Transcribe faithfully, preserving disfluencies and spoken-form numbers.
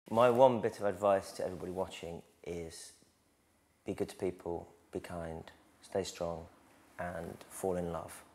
My one bit of advice to everybody watching is be good to people, be kind, stay strong, and fall in love.